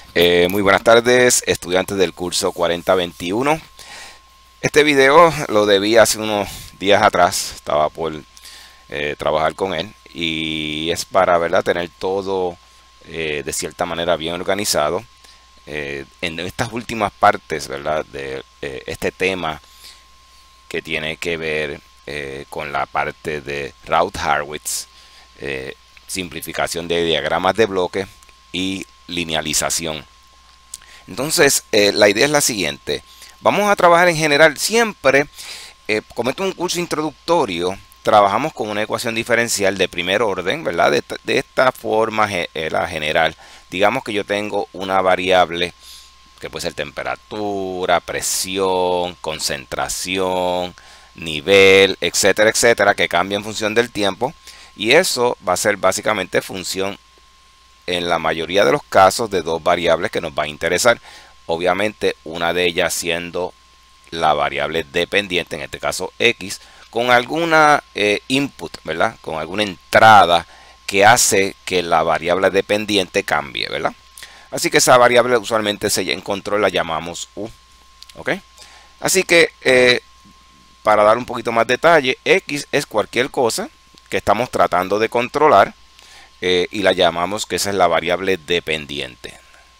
Muy buenas tardes, estudiantes del curso 4021. Este video lo debí hace unos días atrás, estaba por trabajar con él y es para, ¿verdad?, tener todo de cierta manera bien organizado. En estas últimas partes, ¿verdad?, de este tema que tiene que ver con la parte de Routh-Hurwitz, eh, simplificación de diagramas de bloque y linealización. Entonces, la idea es la siguiente. Vamos a trabajar en general siempre, como esto es un curso introductorio, trabajamos con una ecuación diferencial de primer orden, ¿verdad? De esta forma la general. Digamos que yo tengo una variable que puede ser temperatura, presión, concentración, nivel, etcétera, etcétera, que cambia en función del tiempo. Y eso va a ser básicamente función en la mayoría de los casos de dos variables que nos va a interesar. Obviamente una de ellas siendo la variable dependiente, en este caso x, con alguna input, ¿verdad? Con alguna entrada que hace que la variable dependiente cambie, ¿verdad? Así que esa variable usualmente en control la llamamos u, ¿ok? Así que para dar un poquito más detalle, x es cualquier cosa que estamos tratando de controlar y la llamamos que esa es la variable dependiente.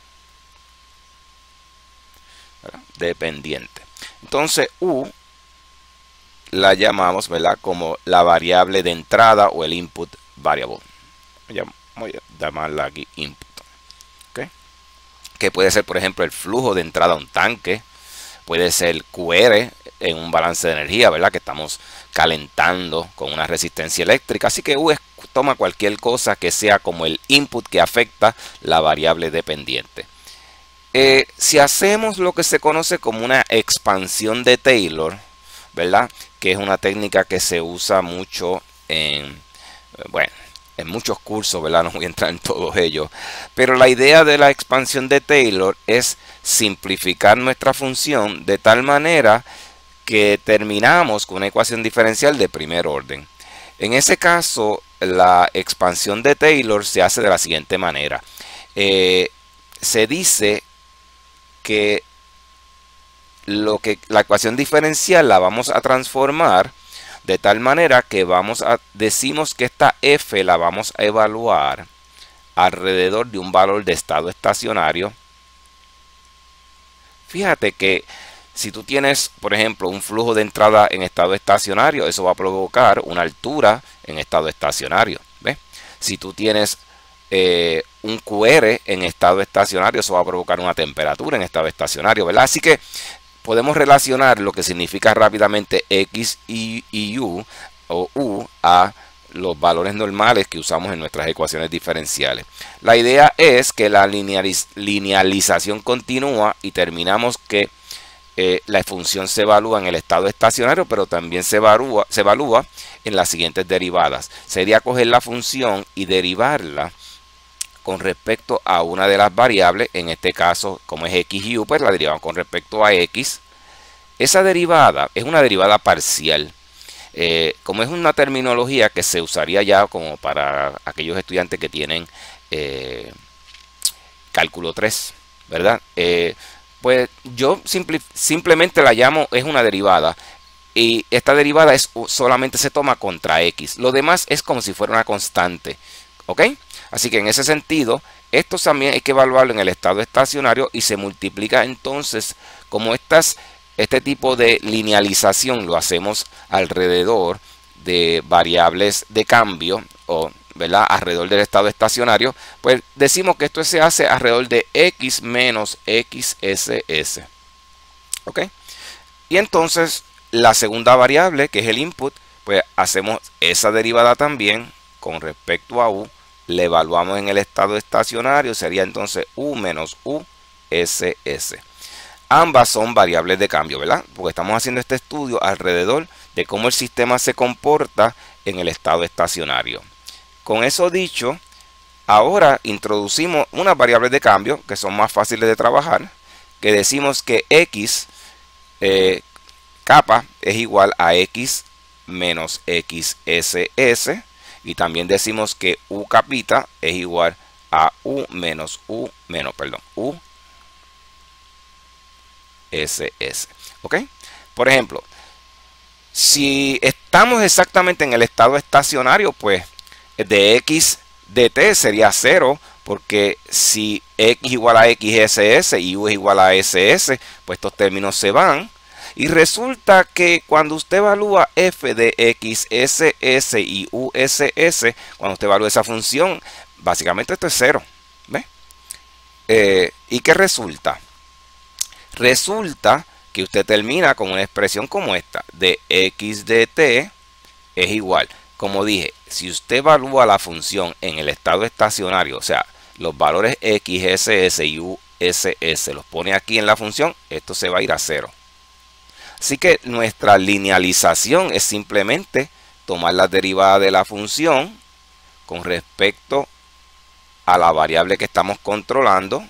¿Verdad? Dependiente. Entonces u la llamamos, ¿verdad?, como la variable de entrada o el input variable. Voy a llamarla aquí input. ¿Okay? Que puede ser, por ejemplo, el flujo de entrada a un tanque. Puede ser QR en un balance de energía, ¿verdad?, que estamos calentando con una resistencia eléctrica. Así que U toma cualquier cosa que sea como el input que afecta la variable dependiente. Si hacemos lo que se conoce como una expansión de Taylor, ¿verdad?, que es una técnica que se usa mucho bueno, en muchos cursos, ¿verdad? No voy a entrar en todos ellos. Pero la idea de la expansión de Taylor es simplificar nuestra función de tal manera que terminamos con una ecuación diferencial de primer orden. En ese caso, la expansión de Taylor se hace de la siguiente manera. Se dice que la ecuación diferencial la vamos a transformar de tal manera que decimos que esta f la vamos a evaluar alrededor de un valor de estado estacionario. Fíjate que si tú tienes, por ejemplo, un flujo de entrada en estado estacionario, eso va a provocar una altura en estado estacionario. ¿Ves? Si tú tienes un QR en estado estacionario, eso va a provocar una temperatura en estado estacionario, ¿verdad? Así que podemos relacionar lo que significa rápidamente x y u o u a los valores normales que usamos en nuestras ecuaciones diferenciales. La idea es que la linealización continúa y terminamos que la función se evalúa en el estado estacionario, pero también se evalúa en las siguientes derivadas. Sería coger la función y derivarla con respecto a una de las variables, en este caso, como es x y u, pues la derivamos con respecto a x. Esa derivada es una derivada parcial. Como es una terminología que se usaría ya como para aquellos estudiantes que tienen cálculo 3, ¿verdad? Pues yo simplemente la llamo, es una derivada. Y esta derivada solamente se toma contra x. Lo demás es como si fuera una constante. ¿Ok? Así que en ese sentido, esto también hay que evaluarlo en el estado estacionario y se multiplica entonces, como este tipo de linealización lo hacemos alrededor de variables de cambio, o ¿verdad?, alrededor del estado estacionario, pues decimos que esto se hace alrededor de x menos xss. ¿Ok? Y entonces la segunda variable, que es el input, pues hacemos esa derivada también con respecto a u, le evaluamos en el estado estacionario, sería entonces u menos uss. Ambas son variables de cambio, ¿verdad? Porque estamos haciendo este estudio alrededor de cómo el sistema se comporta en el estado estacionario. Con eso dicho, ahora introducimos unas variables de cambio que son más fáciles de trabajar, que decimos que x capa es igual a x menos xss, y también decimos que u capita es igual a U menos U SS. ¿Ok? Por ejemplo, si estamos exactamente en el estado estacionario, pues de X de T sería 0, porque si X igual a XSS y U es igual a SS, pues estos términos se van. Y resulta que cuando usted evalúa f de XSS y USS, cuando usted evalúa esa función, básicamente esto es 0. ¿Ve? ¿Y qué resulta? Resulta que usted termina con una expresión como esta, de X de T es igual. Como dije, si usted evalúa la función en el estado estacionario, o sea, los valores XSS y USS los pone aquí en la función, esto se va a ir a 0. Así que nuestra linealización es simplemente tomar la derivada de la función con respecto a la variable que estamos controlando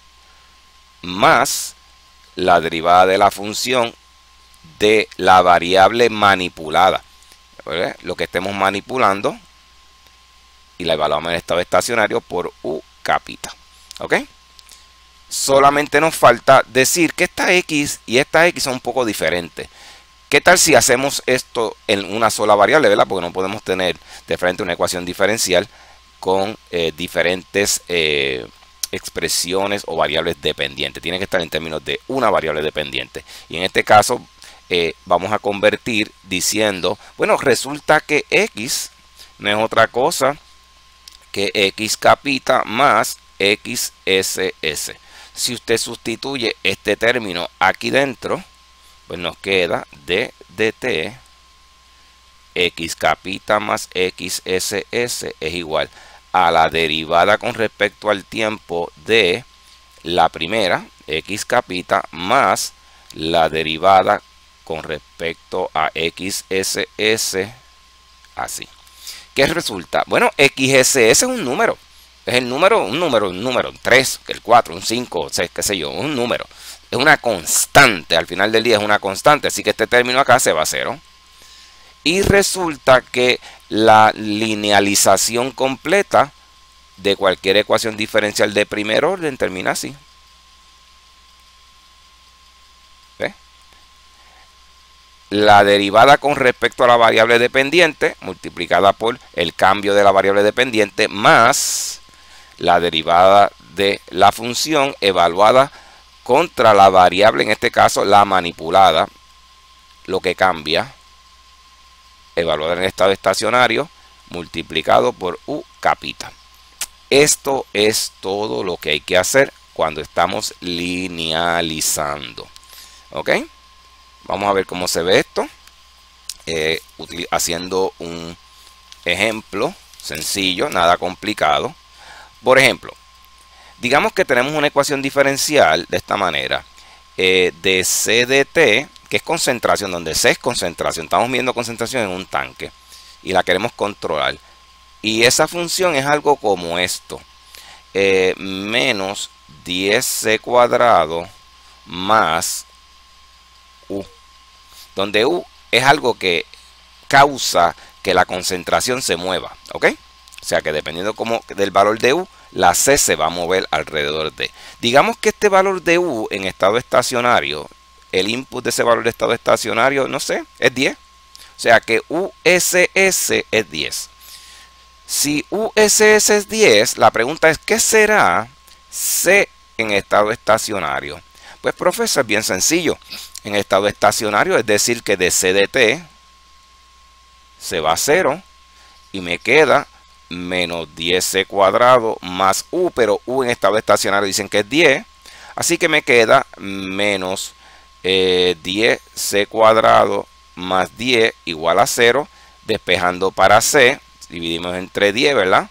más la derivada de la función de la variable manipulada. Lo que estemos manipulando y la evaluamos en el estado estacionario por U capita. ¿Ok? Solamente nos falta decir que esta X y esta X son un poco diferentes. ¿Qué tal si hacemos esto en una sola variable, ¿verdad? Porque no podemos tener de frente una ecuación diferencial con diferentes expresiones o variables dependientes. Tiene que estar en términos de una variable dependiente. Y en este caso vamos a convertir diciendo, bueno, resulta que X no es otra cosa que X capita más XSS. Si usted sustituye este término aquí dentro, pues nos queda d de t X capita más XSS es igual a la derivada con respecto al tiempo de la primera, X capita, más la derivada con respecto a XSS, así. ¿Qué resulta? Bueno, XSS es un número. Es el número, un número, 3, el 4, un 5, 6, qué sé yo, un número. Es una constante, al final del día es una constante, así que este término acá se va a 0. Y resulta que la linealización completa de cualquier ecuación diferencial de primer orden termina así. ¿Ve? La derivada con respecto a la variable dependiente multiplicada por el cambio de la variable dependiente más la derivada de la función evaluada contra la variable, en este caso la manipulada, lo que cambia, evaluada en el estado estacionario, multiplicado por U capita. Esto es todo lo que hay que hacer cuando estamos linealizando. ¿Ok? Vamos a ver cómo se ve esto. Haciendo un ejemplo sencillo, nada complicado. Por ejemplo, digamos que tenemos una ecuación diferencial de esta manera. De C de T, que es concentración, donde C es concentración. Estamos viendo concentración en un tanque y la queremos controlar. Y esa función es algo como esto. Menos 10C cuadrado más U. Donde U es algo que causa que la concentración se mueva. ¿Ok? O sea que dependiendo del valor de U, la C se va a mover alrededor de. Digamos que este valor de U en estado estacionario, el input de ese valor de estado estacionario, no sé, es 10. O sea que USS es 10. Si USS es 10, la pregunta es, ¿qué será C en estado estacionario? Pues, profesor, es bien sencillo. En estado estacionario es decir que de C de T se va a 0 y me queda menos 10C cuadrado más U, pero U en estado estacionario dicen que es 10. Así que me queda menos 10C cuadrado más 10 igual a 0. Despejando para C, dividimos entre 10, ¿verdad?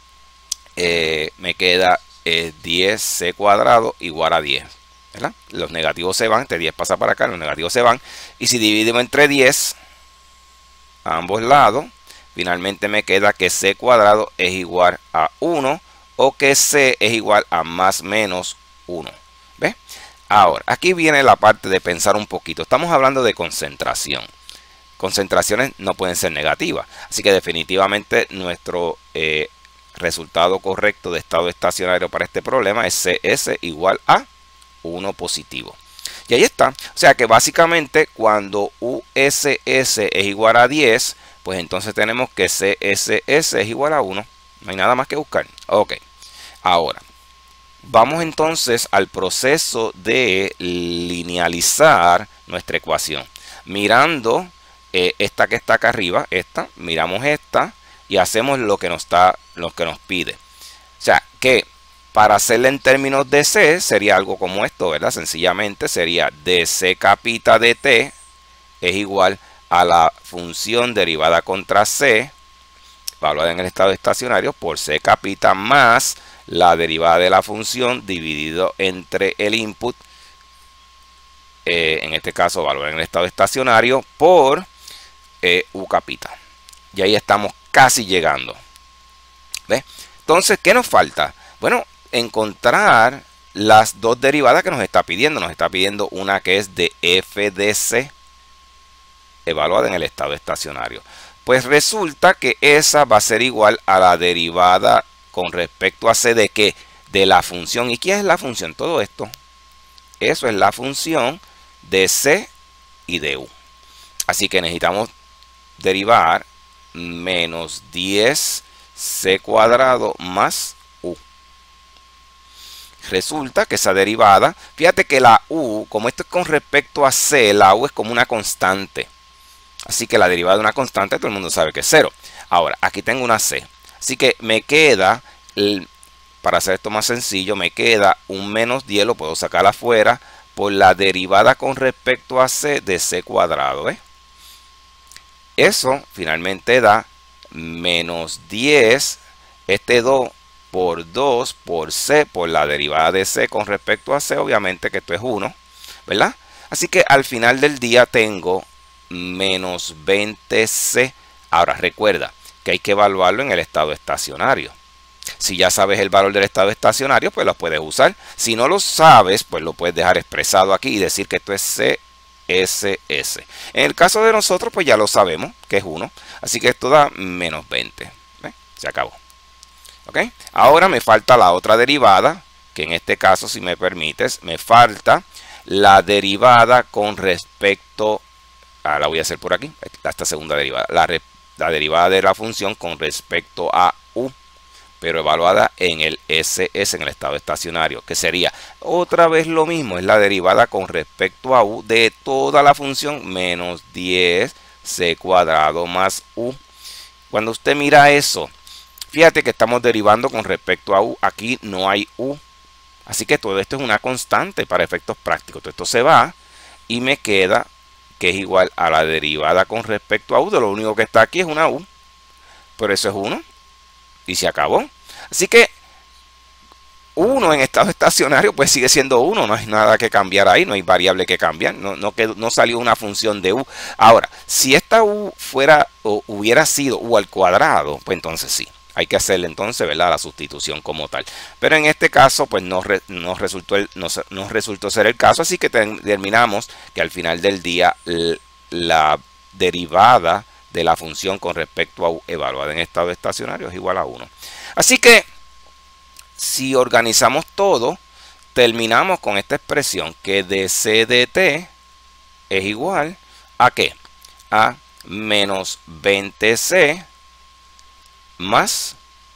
Me queda 10C cuadrado igual a 10, ¿verdad? Los negativos se van, este 10 pasa para acá, los negativos se van. Y si dividimos entre 10 a ambos lados, finalmente me queda que C cuadrado es igual a 1 o que C es igual a más menos 1. ¿Ves? Ahora, aquí viene la parte de pensar un poquito. Estamos hablando de concentración. Concentraciones no pueden ser negativas. Así que definitivamente nuestro resultado correcto de estado estacionario para este problema es CS igual a 1 positivo. Y ahí está. O sea que básicamente cuando USS es igual a 10, pues entonces tenemos que CSS es igual a 1. No hay nada más que buscar. Ok. Ahora, vamos entonces al proceso de linealizar nuestra ecuación. Mirando esta que está acá arriba, miramos esta y hacemos lo que nos pide. O sea que para hacerla en términos de C sería algo como esto, ¿verdad? Sencillamente sería dc capita de t es igual a la función derivada contra C, evaluada en el estado estacionario, por C capita más la derivada de la función dividido entre el input, en este caso evaluada en el estado estacionario, por U capita. Y ahí estamos casi llegando. ¿Ves? Entonces, ¿qué nos falta? Bueno, encontrar las dos derivadas que nos está pidiendo. Nos está pidiendo una que es de f de c, evaluada en el estado estacionario. Pues resulta que esa va a ser igual a la derivada con respecto a c de ¿qué? De la función. ¿Y qué es la función? Todo esto. Eso es la función de c y de u. Así que necesitamos derivar menos 10c cuadrado más u. Resulta que esa derivada, fíjate que la u, como esto es con respecto a c, la u es como una constante. Así que la derivada de una constante todo el mundo sabe que es 0. Ahora, aquí tengo una c. Así que me queda, para hacer esto más sencillo, me queda un menos 10, lo puedo sacar afuera, por la derivada con respecto a c de c cuadrado. ¿Ves? Eso finalmente da menos 10, este 2 por 2 por c, por la derivada de c con respecto a c, obviamente que esto es 1, ¿verdad? Así que al final del día tengo menos 20c. Ahora recuerda que hay que evaluarlo en el estado estacionario. Si ya sabes el valor del estado estacionario, pues lo puedes usar. Si no lo sabes, pues lo puedes dejar expresado aquí y decir que esto es CSS. En el caso de nosotros, pues ya lo sabemos, que es 1. Así que esto da menos 20. ¿Ves? Se acabó. ¿Ok? Ahora me falta la otra derivada, que en este caso, si me permites, me falta la derivada con respecto a, la voy a hacer por aquí, esta segunda derivada, la derivada de la función con respecto a u, pero evaluada en el SS, en el estado estacionario, que sería otra vez lo mismo, es la derivada con respecto a u de toda la función menos 10c cuadrado más u. Cuando usted mira eso, fíjate que estamos derivando con respecto a u, aquí no hay u, así que todo esto es una constante para efectos prácticos. Todo esto se va y me queda que es igual a la derivada con respecto a u, de lo único que está aquí es una u, pero eso es 1 y se acabó. Así que 1 en estado estacionario pues sigue siendo 1, no hay nada que cambiar ahí, no hay variable que cambiar, no salió una función de u. Ahora, si esta u fuera o hubiera sido u al cuadrado, pues entonces sí, hay que hacerle entonces, ¿verdad?, la sustitución como tal. Pero en este caso pues no resultó ser el caso, así que terminamos que al final del día la derivada de la función con respecto a u evaluada en estado estacionario es igual a 1. Así que si organizamos todo, terminamos con esta expresión que dc de t es igual a ¿qué? A menos 20c más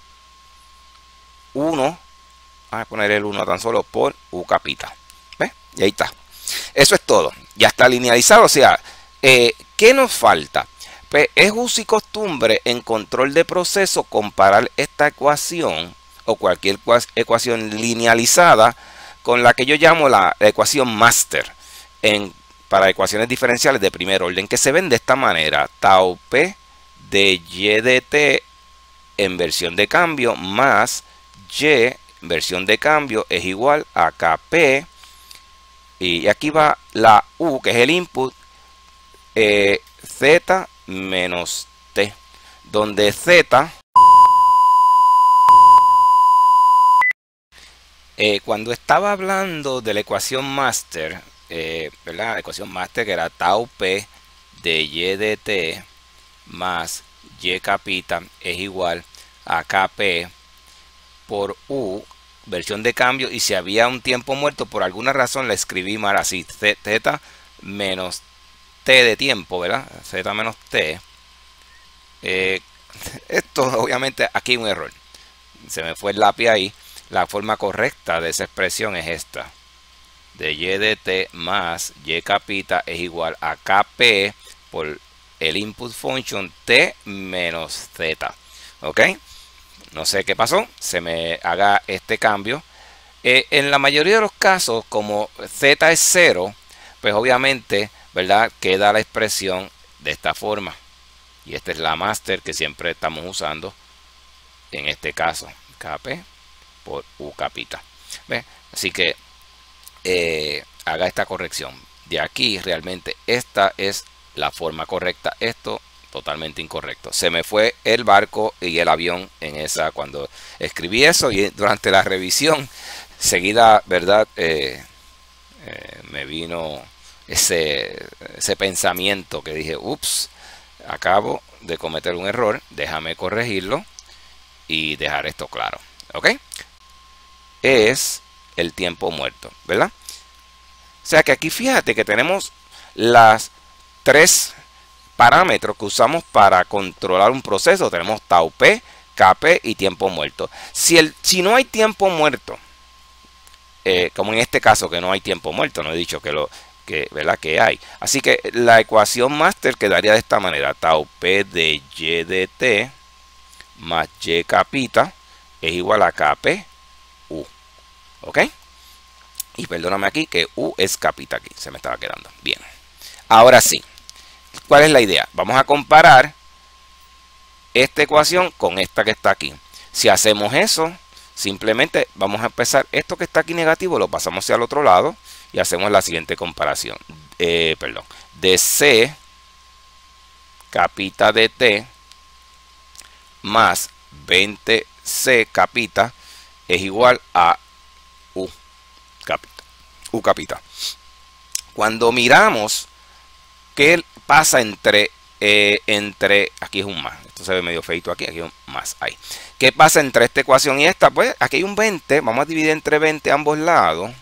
1, vamos a poner el 1 tan solo por u capita. ¿Ves? Y ahí está. Eso es todo. Ya está linealizado. O sea, ¿qué nos falta? Pues es uso y costumbre en control de proceso comparar esta ecuación o cualquier ecuación linealizada con la que yo llamo la ecuación master para ecuaciones diferenciales de primer orden, que se ven de esta manera: tau p de y de t en versión de cambio más y versión de cambio es igual a kp, y aquí va la u, que es el input, z menos t, donde z, cuando estaba hablando de la ecuación master, ¿verdad? La ecuación master que era tau p de y de t más y capita es igual a kp por U, versión de cambio, y si había un tiempo muerto, por alguna razón la escribí mal así, Z menos T de tiempo, ¿verdad? Z menos T. Esto obviamente aquí hay un error. Se me fue el lápiz ahí. La forma correcta de esa expresión es esta. De Y de T más Y capita es igual a KP por el input function T menos Z. ¿Ok? No sé qué pasó. Se me haga este cambio. En la mayoría de los casos, como Z es 0, pues obviamente, ¿verdad? Queda la expresión de esta forma. Y esta es la master que siempre estamos usando en este caso. KP por U capita. ¿Ve? Así que haga esta corrección. De aquí realmente esta es la forma correcta. Esto totalmente incorrecto. Se me fue el barco y el avión en esa cuando escribí eso, y durante la revisión seguida, ¿verdad? Me vino ese pensamiento que dije, ups, acabo de cometer un error, déjame corregirlo y dejar esto claro. ¿Ok? Es el tiempo muerto, ¿verdad? O sea que aquí fíjate que tenemos las tres parámetros que usamos para controlar un proceso. Tenemos tau p, kp y tiempo muerto. Si no hay tiempo muerto, como en este caso que no hay tiempo muerto, no he dicho ¿verdad? Que hay. Así que la ecuación master quedaría de esta manera. Tau p de y de t más y capita es igual a kp u. ¿Ok? Y perdóname aquí que U es capita aquí. Se me estaba quedando. Bien. Ahora sí. ¿Cuál es la idea? Vamos a comparar esta ecuación con esta que está aquí. Si hacemos eso, simplemente vamos a empezar. Esto que está aquí negativo lo pasamos hacia el otro lado y hacemos la siguiente comparación. De C capita de T más 20C capita es igual a U capita. Cuando miramos qué pasa entre aquí es un más, esto se ve medio feito aquí es un más ahí. ¿Qué pasa entre esta ecuación y esta? Pues aquí hay un 20, vamos a dividir entre 20 ambos lados.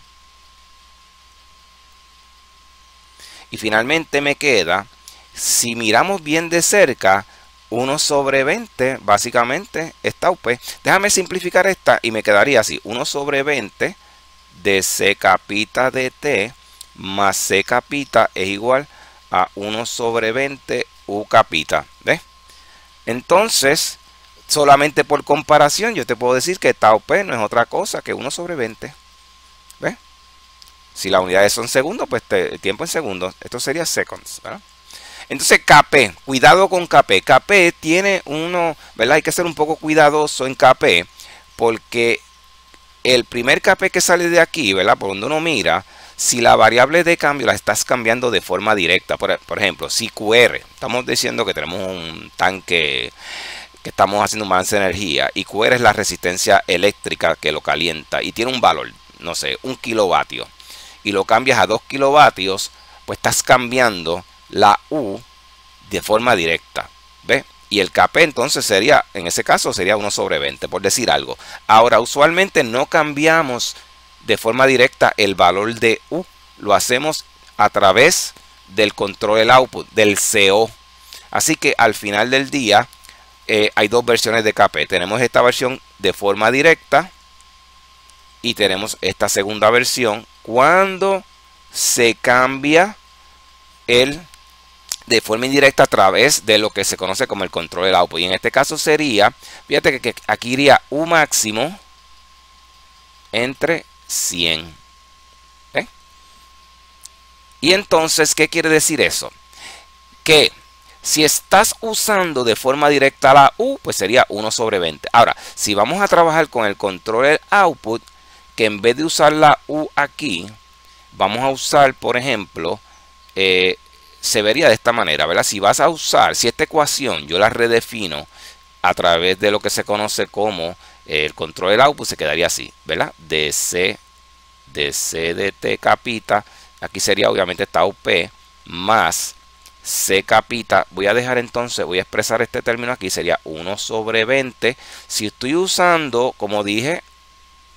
Y finalmente me queda, si miramos bien de cerca, 1 sobre 20, básicamente es tau p. Déjame simplificar esta y me quedaría así, 1 sobre 20 de C capita de T más C capita es igual a 1 sobre 20 U capita. ¿Ves? Entonces, solamente por comparación, yo te puedo decir que tau p no es otra cosa que 1 sobre 20. ¿Ves? Si las unidades son segundos, pues el tiempo en segundos. Esto sería seconds, ¿verdad? Entonces, KP, cuidado con KP. KP tiene uno, ¿verdad? Hay que ser un poco cuidadoso en KP, porque el primer KP que sale de aquí, ¿verdad? Por donde uno mira, si la variable de cambio la estás cambiando de forma directa, por ejemplo, si QR, estamos diciendo que tenemos un tanque que estamos haciendo un balance de energía, y QR es la resistencia eléctrica que lo calienta, y tiene un valor, no sé, 1 kilovatio, y lo cambias a 2 kilovatios, pues estás cambiando la U de forma directa, ¿ves? Y el KP entonces sería, en ese caso sería 1 sobre 20, por decir algo. Ahora, usualmente no cambiamos de forma directa el valor de U. Lo hacemos a través del control del output, del CO. Así que al final del día hay dos versiones de KP. Tenemos esta versión de forma directa y tenemos esta segunda versión cuando se cambia de forma indirecta a través de lo que se conoce como el control del output. Y en este caso sería, fíjate que aquí iría U máximo entre 100. ¿Eh? Y entonces, ¿qué quiere decir eso? Que si estás usando de forma directa la U, pues sería 1 sobre 20. Ahora, si vamos a trabajar con el control del output, que en vez de usar la U aquí, vamos a usar, por ejemplo, se vería de esta manera, ¿verdad? Si vas a usar, si esta ecuación yo la redefino a través de lo que se conoce como el control del output, se quedaría así, ¿verdad? De C de T capita, aquí sería obviamente tau P más C capita. Voy a dejar entonces, voy a expresar este término aquí, sería 1 sobre 20. Si estoy usando, como dije,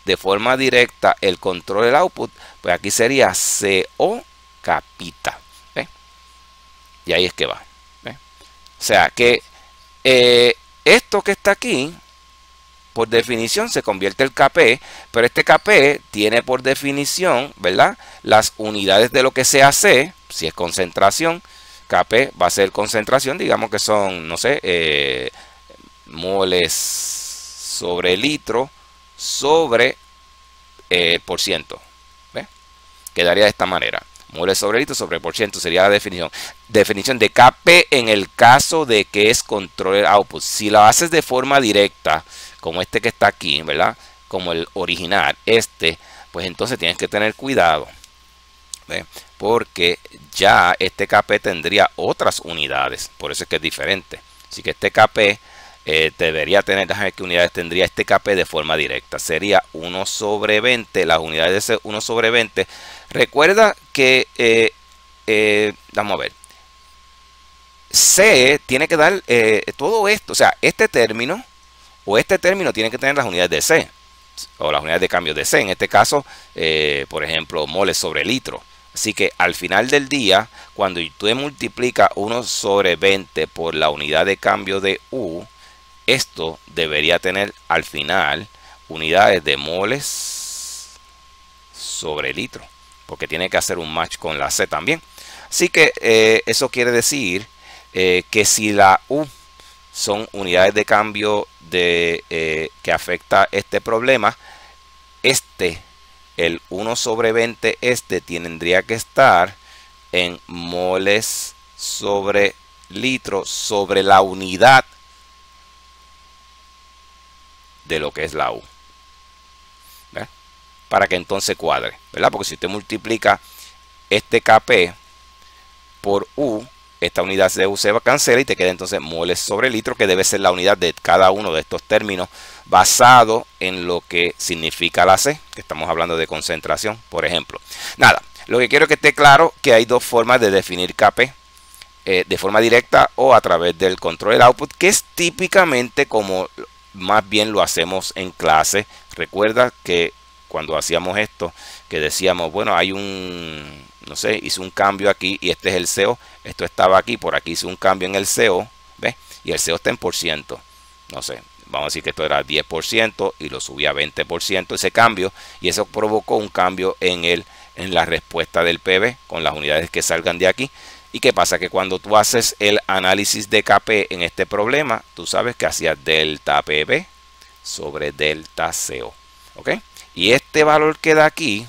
de forma directa el control del output, pues aquí sería CO capita. ¿Ve? Y ahí es que va. ¿Ve? O sea que esto que está aquí, por definición se convierte el KP, pero este KP tiene por definición, ¿verdad?, las unidades de lo que sea C. Si es concentración, KP va a ser concentración, digamos que son, no sé, moles sobre litro sobre por ciento. ¿Ve? Quedaría de esta manera. Moles sobre litro sobre por ciento sería la definición. Definición de KP en el caso de que es control output. Si lo haces de forma directa, como este que está aquí, ¿verdad?, como el original, pues entonces tienes que tener cuidado. ¿Ve? Porque ya este KP tendría otras unidades. Por eso es que es diferente. Así que este KP debería tener, déjame ver qué unidades tendría este KP de forma directa. Sería 1 sobre 20, las unidades de ese 1 sobre 20. Recuerda que, vamos a ver, C tiene que dar todo esto, o sea, este término o este término tiene que tener las unidades de C, o las unidades de cambio de C. En este caso, por ejemplo, moles sobre litro. Así que al final del día, cuando tú multiplicas 1 sobre 20 por la unidad de cambio de U, esto debería tener al final unidades de moles sobre litro, porque tiene que hacer un match con la C también. Así que eso quiere decir que si la U son unidades de cambio que afecta este problema, el 1 sobre 20 tendría que estar en moles sobre litro sobre la unidad de lo que es la U. ¿Ve? Para que entonces cuadre, ¿verdad? Porque si usted multiplica este KP por U, esta unidad de U se va a cancelar y te queda entonces moles sobre litro, que debe ser la unidad de cada uno de estos términos basado en lo que significa la C, que estamos hablando de concentración, por ejemplo. Nada, lo que quiero que esté claro que hay dos formas de definir KP, de forma directa o a través del control del output, que es típicamente como más bien lo hacemos en clase. Recuerda que cuando hacíamos esto, que decíamos, bueno, hay no sé, hice un cambio aquí y este es el CO, esto estaba aquí, por aquí hice un cambio en el CO, ¿ves? Y el CO está en por ciento, no sé, vamos a decir que esto era 10% y lo subí a 20% ese cambio, y eso provocó un cambio en la respuesta del PB con las unidades que salgan de aquí. ¿Y qué pasa? Que cuando tú haces el análisis de KP en este problema, tú sabes que hacías delta PB sobre delta CO. ¿Ok? Y este valor que da aquí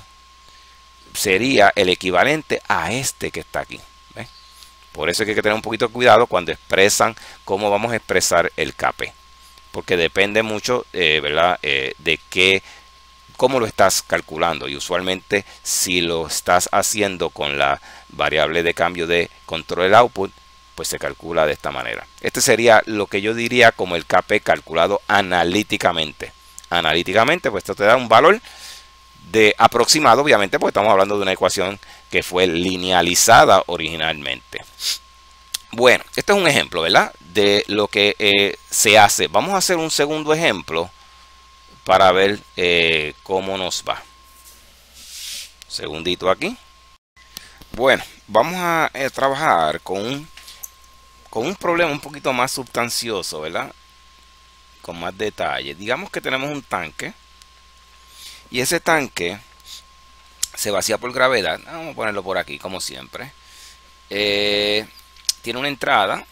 sería el equivalente a este que está aquí. ¿Ves? Por eso hay que tener un poquito de cuidado cuando expresan cómo vamos a expresar el KP. Porque depende mucho, ¿verdad? De cómo lo estás calculando, y usualmente si lo estás haciendo con la variable de cambio de control del output, pues se calcula de esta manera. Este sería lo que yo diría como el KP calculado analíticamente. Analíticamente, pues esto te da un valor de aproximado, obviamente, porque estamos hablando de una ecuación que fue linealizada originalmente. Bueno, este es un ejemplo, ¿verdad?, de lo que se hace. Vamos a hacer un segundo ejemplo para ver cómo nos va. Segundito aquí. Bueno, vamos a trabajar con un problema un poquito más sustancioso, ¿verdad? Con más detalle. Digamos que tenemos un tanque y ese tanque se vacía por gravedad. Vamos a ponerlo por aquí, como siempre. Tiene una entrada.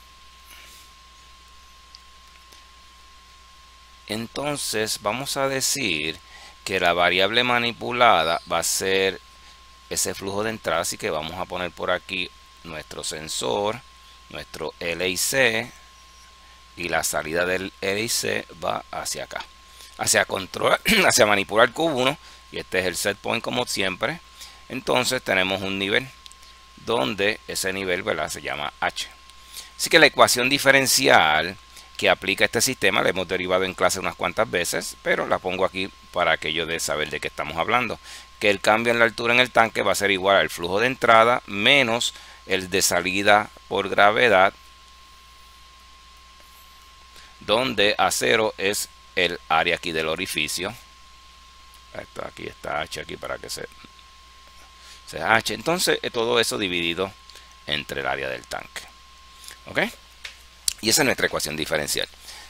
Entonces vamos a decir que la variable manipulada va a ser ese flujo de entrada, así que vamos a poner por aquí nuestro sensor, nuestro LIC, y la salida del LIC va hacia acá, hacia control, hacia manipular Q1, y este es el set point como siempre. Entonces tenemos un nivel donde ese nivel, ¿verdad?, se llama H. Así que la ecuación diferencial que aplica este sistema la hemos derivado en clase unas cuantas veces, pero la pongo aquí para aquello de saber de qué estamos hablando. Que el cambio en la altura en el tanque va a ser igual al flujo de entrada menos el de salida por gravedad, donde A0 es el área aquí del orificio, Esto aquí está h aquí para que sea h. Entonces, todo eso dividido entre el área del tanque. ¿Ok? Y esa es nuestra ecuación diferencial.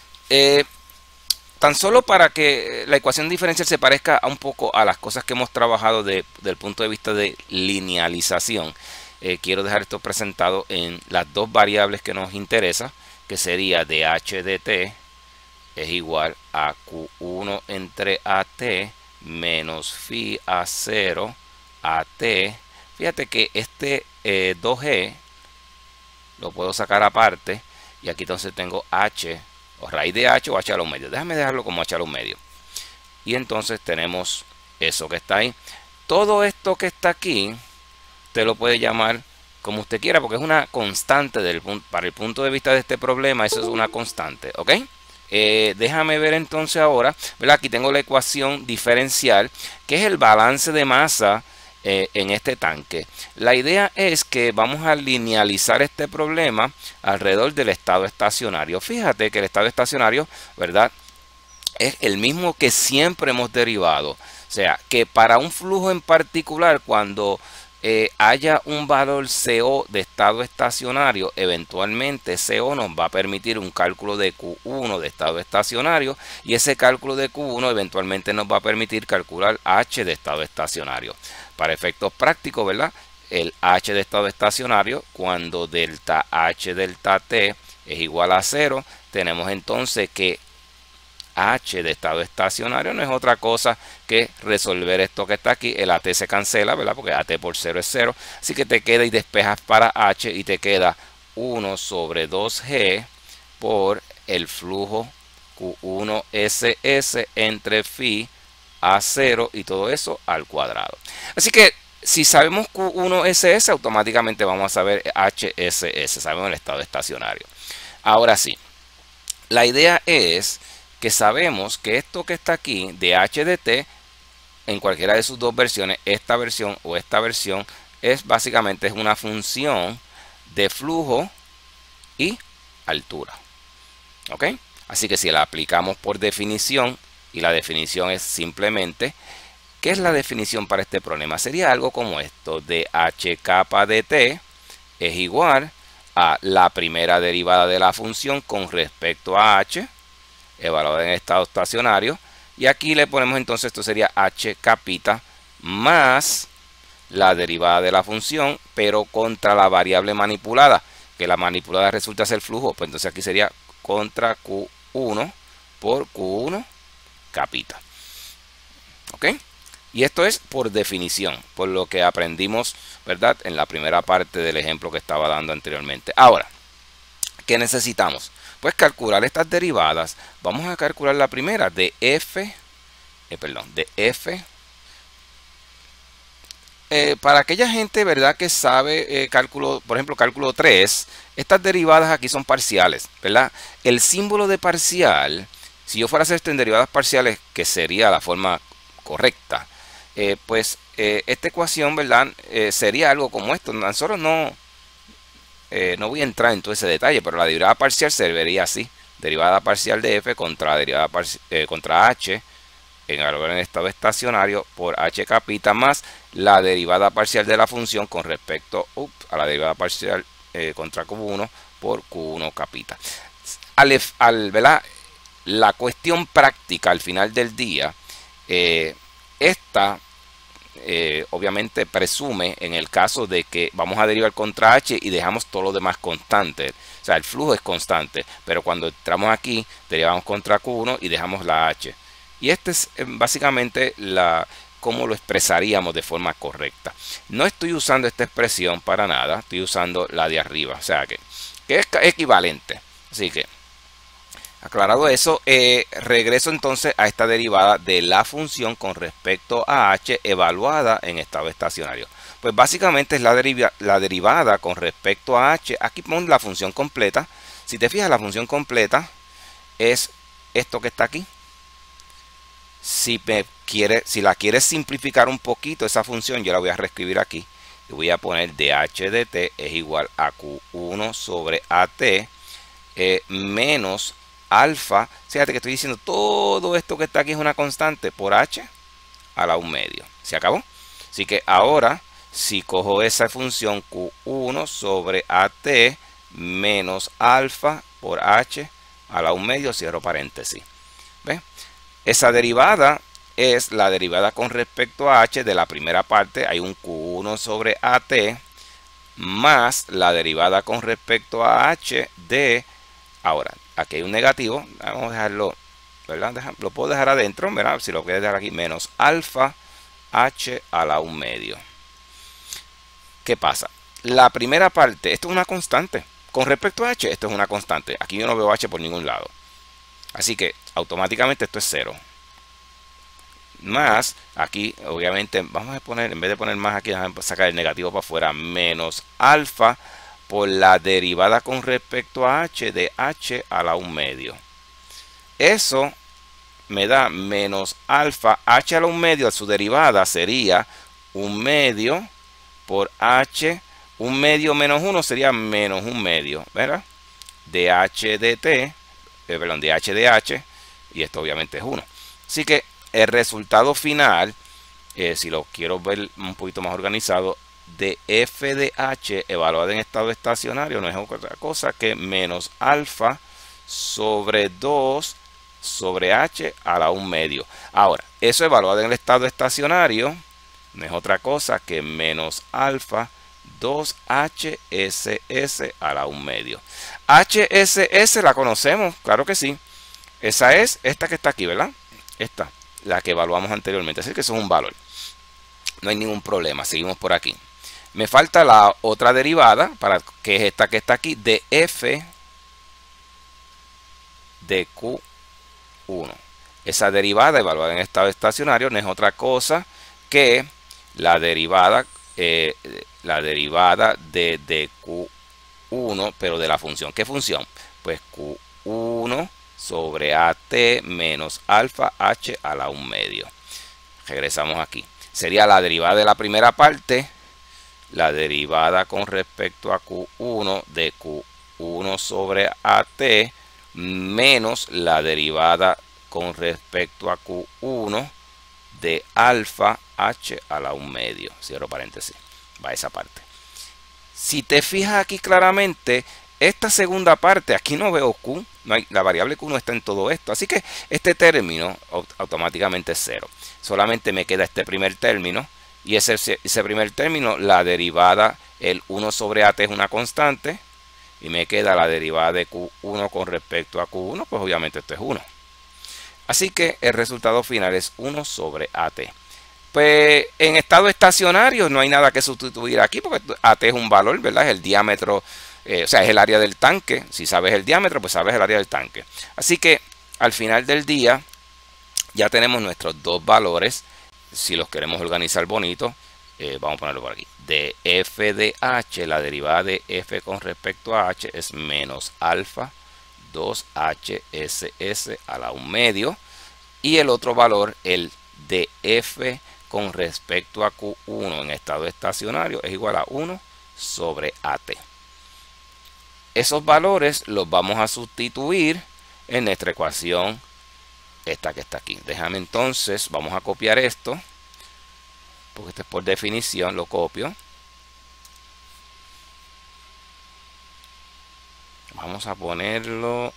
Tan solo para que la ecuación diferencial se parezca un poco a las cosas que hemos trabajado desde el punto de vista de linealización, quiero dejar esto presentado en las dos variables que nos interesa, que sería dh de t es igual a q1 entre at menos phi a 0 at. Fíjate que este 2g lo puedo sacar aparte y aquí entonces tengo h o raíz de h o h a los medios. Déjame dejarlo como h a los medios. Y entonces tenemos eso que está ahí. Todo esto que está aquí, usted lo puede llamar como usted quiera, porque es una constante para el punto de vista de este problema. Eso es una constante, ¿ok? Déjame ver entonces ahora, ¿verdad? Aquí tengo la ecuación diferencial, que es el balance de masa en este tanque. La idea es que vamos a linealizar este problema alrededor del estado estacionario. Fíjate que el estado estacionario, ¿verdad?, es el mismo que siempre hemos derivado. O sea, que para un flujo en particular, cuando haya un valor CO de estado estacionario, eventualmente CO nos va a permitir un cálculo de Q1 de estado estacionario, y ese cálculo de Q1 eventualmente nos va a permitir calcular H de estado estacionario. Para efectos prácticos, ¿verdad?, el H de estado estacionario, cuando delta H delta T es igual a 0, tenemos entonces que H de estado estacionario no es otra cosa que resolver esto que está aquí. El AT se cancela, ¿verdad?, porque AT por 0 es 0. Así que te queda y despejas para H y te queda 1 sobre 2G por el flujo Q1 SS entre phi a 0 y todo eso al cuadrado. Así que si sabemos Q1 SS, automáticamente vamos a saber HSS. Sabemos el estado estacionario. Ahora sí, la idea es que sabemos que esto que está aquí de h de t, en cualquiera de sus dos versiones, esta versión o esta versión, es básicamente una función de flujo y altura. ¿Ok? Así que si la aplicamos por definición, y la definición es simplemente, ¿qué es la definición para este problema? Sería algo como esto: de h capa de t es igual a la primera derivada de la función con respecto a h, evaluada en estado estacionario, y aquí le ponemos entonces, esto sería h capita más la derivada de la función, pero contra la variable manipulada, que la manipulada resulta ser flujo, pues entonces aquí sería contra Q1 por Q1 capita. ¿Ok? Y esto es por definición, por lo que aprendimos, ¿verdad?, en la primera parte del ejemplo que estaba dando anteriormente. Ahora, ¿qué necesitamos? Pues calcular estas derivadas. Vamos a calcular la primera de f, para aquella gente, ¿verdad?, que sabe cálculo, por ejemplo, cálculo 3, estas derivadas aquí son parciales, ¿verdad? El símbolo de parcial, si yo fuera a hacer esto en derivadas parciales, que sería la forma correcta, esta ecuación, ¿verdad?, sería algo como esto. Nosotros no voy a entrar en todo ese detalle, pero la derivada parcial se vería así: derivada parcial de f contra derivada contra h en el estado estacionario por h capita más la derivada parcial de la función con respecto a la derivada parcial contra Q1 por Q1 capita. ¿Verdad?, la cuestión práctica al final del día, esta obviamente presume, en el caso de que vamos a derivar contra h y dejamos todo lo demás constante, o sea, el flujo es constante, pero cuando entramos aquí derivamos contra Q1 y dejamos la h. Y este es básicamente cómo lo expresaríamos de forma correcta. No estoy usando esta expresión para nada, estoy usando la de arriba, o sea que es equivalente. Así que, aclarado eso, regreso entonces a esta derivada de la función con respecto a h evaluada en estado estacionario. Pues básicamente es la derivada con respecto a h. Aquí pongo la función completa. Si te fijas, la función completa es esto que está aquí. Si la quieres simplificar un poquito, esa función yo la voy a reescribir aquí. Y voy a poner dh de t es igual a q1 sobre at menos alfa. Fíjate que estoy diciendo todo esto que está aquí es una constante por h a la 1 medio. ¿Se acabó? Así que ahora, si cojo esa función Q1 sobre AT menos alfa por H a la 1 medio, cierro paréntesis. ¿Ves? Esa derivada es la derivada con respecto a H de la primera parte. Hay un Q1 sobre AT más la derivada con respecto a H de... Ahora, aquí hay un negativo. Vamos a dejarlo, ¿verdad? Lo puedo dejar adentro, ¿verdad? Si lo quieres dejar aquí, menos alfa H a la 1 medio. ¿Qué pasa? La primera parte, esto es una constante. Con respecto a H, esto es una constante. Aquí yo no veo H por ningún lado. Así que automáticamente esto es 0. Más, aquí obviamente vamos a poner, en vez de poner más aquí, vamos a sacar el negativo para afuera, menos alfa por la derivada con respecto a H de H a la 1 medio. Eso me da menos alfa H a la 1 medio, su derivada sería 1 medio por H, 1 medio menos 1 sería menos 1 medio, ¿verdad? De H de T, perdón, de H de H, y esto obviamente es 1. Así que el resultado final, si lo quiero ver un poquito más organizado, de f de h evaluada en estado estacionario no es otra cosa que menos alfa sobre 2 sobre h a la 1 medio. Ahora, eso evaluado en el estado estacionario no es otra cosa que menos alfa 2hss a la 1 medio. HSS la conocemos, claro que sí. Esa es esta que está aquí, ¿verdad? Esta, la que evaluamos anteriormente. Así que eso es un valor. No hay ningún problema. Seguimos por aquí. Me falta la otra derivada, que es esta que está aquí, de f de Q1. Esa derivada evaluada en estado estacionario no es otra cosa que la derivada de Q1, pero de la función. ¿Qué función? Pues Q1 sobre AT menos alfa H a la 1 medio. Regresamos aquí. Sería la derivada de la primera parte, la derivada con respecto a Q1 de Q1 sobre AT menos la derivada con respecto a Q1 de alfa H a la 1 medio. Cierro paréntesis. Va esa parte. Si te fijas aquí claramente, esta segunda parte, aquí no veo Q, no hay, la variable Q no está en todo esto, así que este término automáticamente es 0. Solamente me queda este primer término, y ese primer término, la derivada, el 1 sobre AT es una constante, y me queda la derivada de Q1 con respecto a Q1, pues obviamente esto es 1. Así que el resultado final es 1 sobre AT. Pues en estado estacionario no hay nada que sustituir aquí, porque AT es un valor, ¿verdad? Es el diámetro, o sea, es el área del tanque. Si sabes el diámetro, pues sabes el área del tanque. Así que al final del día ya tenemos nuestros dos valores. Si los queremos organizar bonito, vamos a ponerlo por aquí. De f de h, la derivada de f con respecto a h es menos alfa 2hss a la 1 medio. Y el otro valor, el de f con respecto a Q1 en estado estacionario, es igual a 1 sobre AT. Esos valores los vamos a sustituir en nuestra ecuación, esta que está aquí. Déjame entonces, vamos a copiar esto, porque esto es por definición, lo copio. Vamos a ponerlo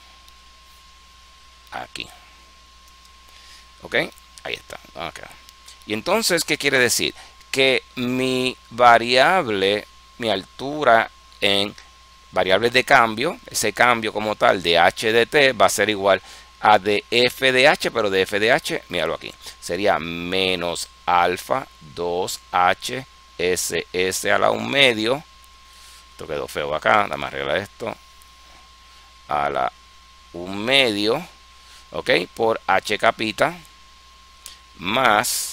aquí. ¿Ok? Ahí está. Okay. Y entonces, ¿qué quiere decir? Que mi variable, mi altura en variables de cambio, ese cambio como tal de h de t va a ser igual a de f de h, pero de f de h, míralo aquí, sería menos alfa 2h ss a la 1 medio. Esto quedó feo acá, nada más arreglar esto. A la 1 medio, ok, por h capita más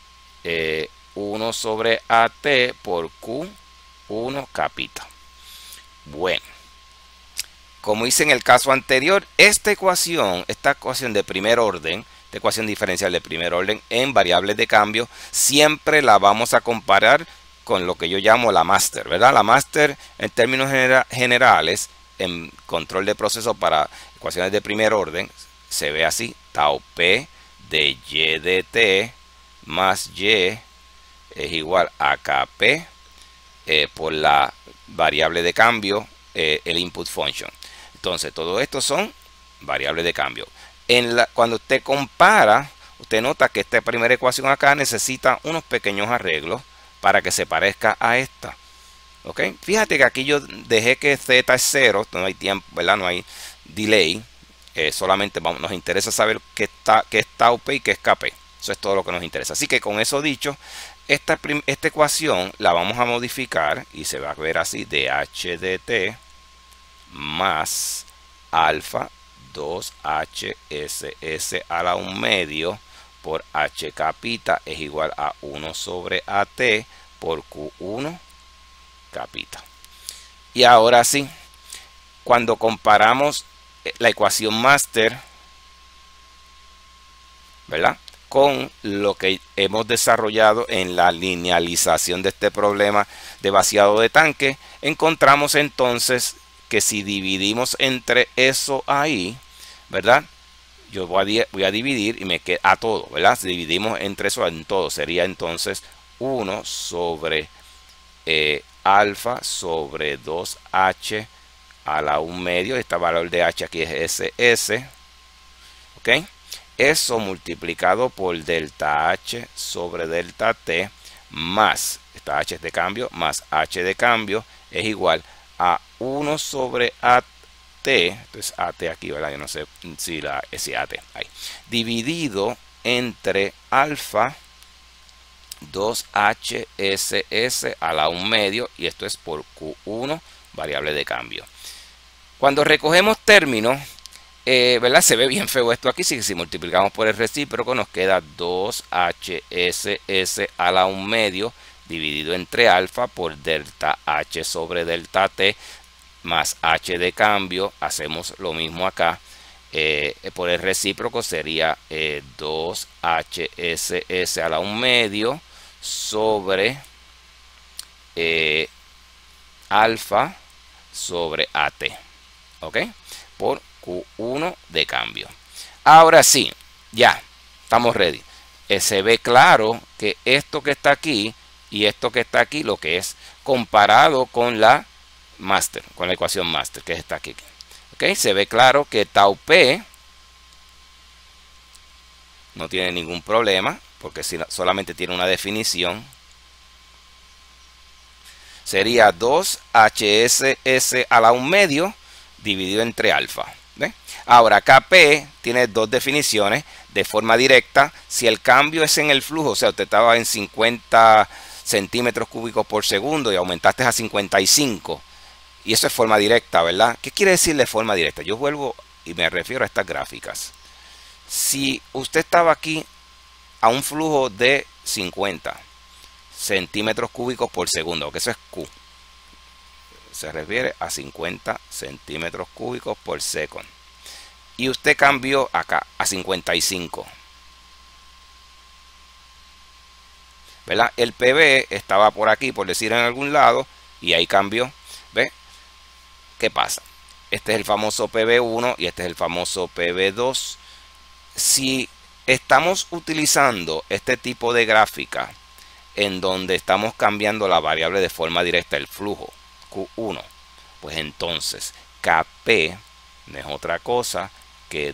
1 sobre AT por Q1 capita. Bueno, como hice en el caso anterior, esta ecuación de primer orden, esta ecuación diferencial de primer orden en variables de cambio, siempre la vamos a comparar con lo que yo llamo la máster, ¿verdad? La máster en términos generales, en control de proceso para ecuaciones de primer orden, se ve así, tau P de y de t más Y es igual a KP por la variable de cambio, el input function. Entonces, todo esto son variables de cambio. Cuando usted compara, usted nota que esta primera ecuación acá necesita unos pequeños arreglos para que se parezca a esta. ¿Ok? Fíjate que aquí yo dejé que Z es 0, no hay tiempo, ¿verdad? No hay delay. Solamente nos interesa saber qué es tau P y qué es KP. Eso es todo lo que nos interesa. Así que con eso dicho, esta ecuación la vamos a modificar y se va a ver así: dH de t más alfa 2HSS a la 1 medio por H capita es igual a 1 sobre AT por Q1 capita. Y ahora sí, cuando comparamos la ecuación máster, ¿verdad?, con lo que hemos desarrollado en la linealización de este problema de vaciado de tanque, encontramos entonces que si dividimos entre eso ahí, ¿verdad?, yo voy a dividir y me queda a todo, ¿verdad? Si dividimos entre eso en todo, sería entonces 1 sobre alfa sobre 2H a la 1 medio. Este valor de H aquí es SS. ¿Ok? Eso multiplicado por delta H sobre delta T más, esta H es de cambio, más H de cambio es igual a 1 sobre AT, entonces AT aquí, ¿verdad? Yo no sé si ese AT, ahí, dividido entre alfa 2HSS a la 1 medio, y esto es por Q1, variable de cambio. Cuando recogemos términos, ¿verdad? Se ve bien feo esto aquí. Si multiplicamos por el recíproco, nos queda 2HSS a la 1 medio dividido entre alfa por delta H sobre delta T más H de cambio. Hacemos lo mismo acá. Por el recíproco sería 2HSS a la 1 medio sobre alfa sobre AT. ¿Ok? Por Q1 de cambio. Ahora sí, ya estamos ready. Se ve claro que esto que está aquí y esto que está aquí, lo que es comparado con la master, con la ecuación master, que está aquí. ¿Ok? Se ve claro que tau P no tiene ningún problema, porque si solamente tiene una definición. Sería 2HSS a la 1 medio dividido entre alfa. ¿Ve? Ahora, KP tiene dos definiciones de forma directa. Si el cambio es en el flujo, o sea, usted estaba en 50 centímetros cúbicos por segundo y aumentaste a 55, y eso es forma directa, ¿verdad? ¿Qué quiere decir de forma directa? Yo vuelvo y me refiero a estas gráficas. Si usted estaba aquí a un flujo de 50 centímetros cúbicos por segundo, que eso es Q, se refiere a 50 centímetros cúbicos por segundo, y usted cambió acá a 55, ¿verdad? El PB estaba por aquí, por decir en algún lado, y ahí cambió. ¿Ve? ¿Qué pasa? Este es el famoso PB1 y este es el famoso PB2. Si estamos utilizando este tipo de gráfica en donde estamos cambiando la variable de forma directa, el flujo Q1, pues entonces KP no es otra cosa que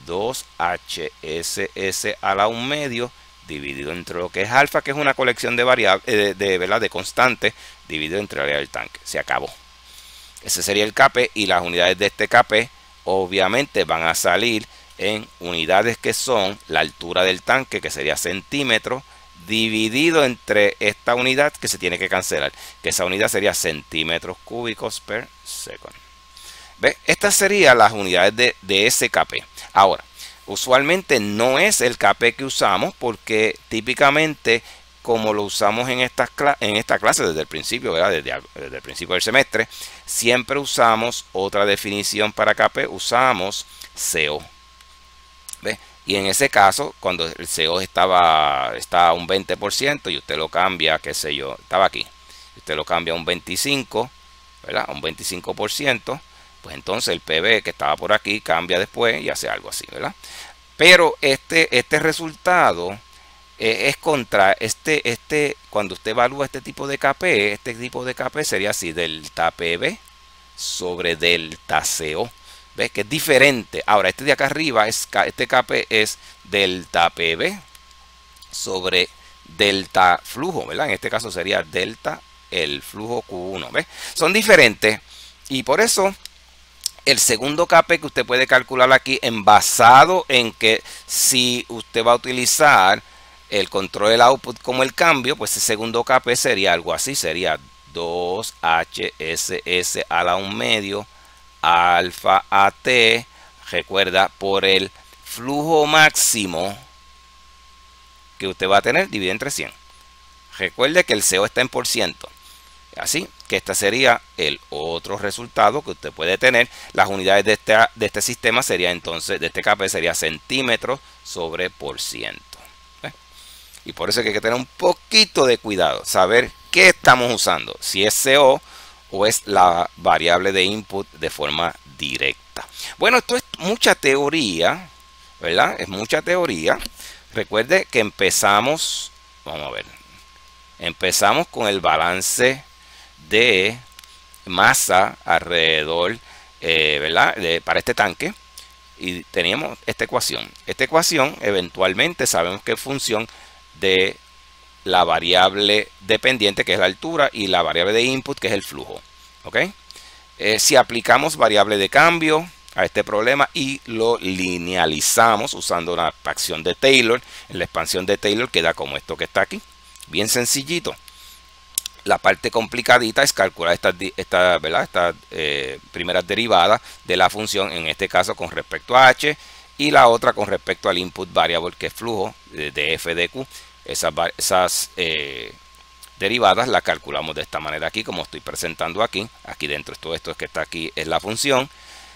2HSS a la 1 medio dividido entre lo que es alfa, que es una colección de variables, de constantes, dividido entre el área del tanque. Se acabó. Ese sería el KP, y las unidades de este KP obviamente van a salir en unidades que son la altura del tanque, que sería centímetros, dividido entre esta unidad que se tiene que cancelar, que esa unidad sería centímetros cúbicos per segundo. ¿Ve? Estas serían las unidades de ese KP. Ahora, usualmente no es el KP que usamos, porque típicamente, como lo usamos en esta clase desde el principio, ¿verdad? Desde el principio del semestre, siempre usamos otra definición para KP, usamos CO. ¿Ve? Y en ese caso, cuando el CO está a un 20% y usted lo cambia, qué sé yo, estaba aquí, usted lo cambia a un 25%, ¿verdad? A un 25%, pues entonces el PB que estaba por aquí cambia después y hace algo así, ¿verdad? Pero este resultado es contra cuando usted evalúa este tipo de KP sería así, delta PB sobre delta CO. ¿Ves? Que es diferente. Ahora, este de acá arriba, este KP es delta PB sobre delta flujo, ¿verdad? En este caso sería delta el flujo Q1, ¿ves? Son diferentes y por eso el segundo KP que usted puede calcular aquí, basado en que si usted va a utilizar el control del output como el cambio, pues el segundo KP sería algo así, sería 2HSS a la 1 medio alfa AT, recuerda, por el flujo máximo que usted va a tener dividido entre 100. Recuerde que el CO está en por ciento. Así que este sería el otro resultado que usted puede tener. Las unidades de este sistema sería entonces, de este KP sería centímetros sobre por ciento. Y por eso hay que tener un poquito de cuidado, saber qué estamos usando, si es CO o es la variable de input de forma directa. Bueno, esto es mucha teoría, ¿verdad? Es mucha teoría. Recuerde que empezamos, vamos a ver, empezamos con el balance de masa alrededor, ¿verdad? Para este tanque. Y teníamos esta ecuación. Esta ecuación eventualmente sabemos que es función de la variable dependiente, que es la altura, y la variable de input, que es el flujo. ¿Ok? Si aplicamos variable de cambio a este problema y lo linealizamos usando una acción de Taylor, en la expansión de Taylor queda como esto que está aquí. Bien sencillito. La parte complicadita es calcular estas primeras derivadas de la función, en este caso con respecto a h, y la otra con respecto al input variable, que es flujo de f de q. Esas derivadas las calculamos de esta manera aquí, como estoy presentando aquí. Aquí dentro de todo esto que está aquí es la función.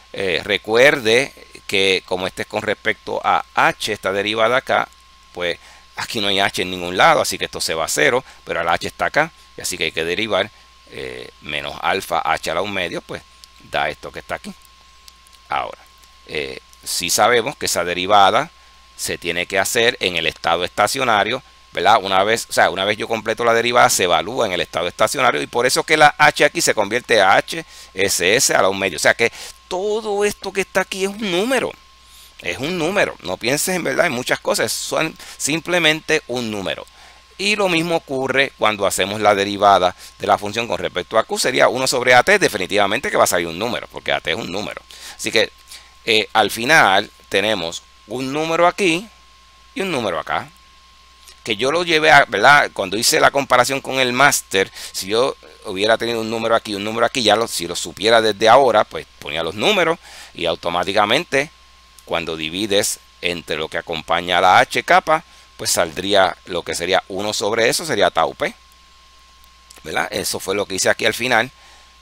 Recuerde que como este es con respecto a h, esta derivada acá, pues aquí no hay h en ningún lado, así que esto se va a 0, pero el h está acá, y así que hay que derivar menos alfa h a la 1 medio, pues da esto que está aquí. Ahora, si sabemos que esa derivada se tiene que hacer en el estado estacionario, ¿verdad? Una vez yo completo la derivada, se evalúa en el estado estacionario, y por eso que la h aquí se convierte a HSS a la 1 medio. O sea que todo esto que está aquí es un número. Es un número. No pienses en verdad en muchas cosas. Son simplemente un número. Y lo mismo ocurre cuando hacemos la derivada de la función con respecto a q. Sería 1 sobre at. Definitivamente que va a salir un número, porque at es un número. Así que al final tenemos un número aquí y un número acá. Que yo lo llevé a, ¿verdad? Cuando hice la comparación con el máster, si yo hubiera tenido un número aquí, si lo supiera desde ahora, pues ponía los números y automáticamente cuando divides entre lo que acompaña a la h capa, pues saldría lo que sería 1 sobre eso, sería tau p, ¿verdad? Eso fue lo que hice aquí al final.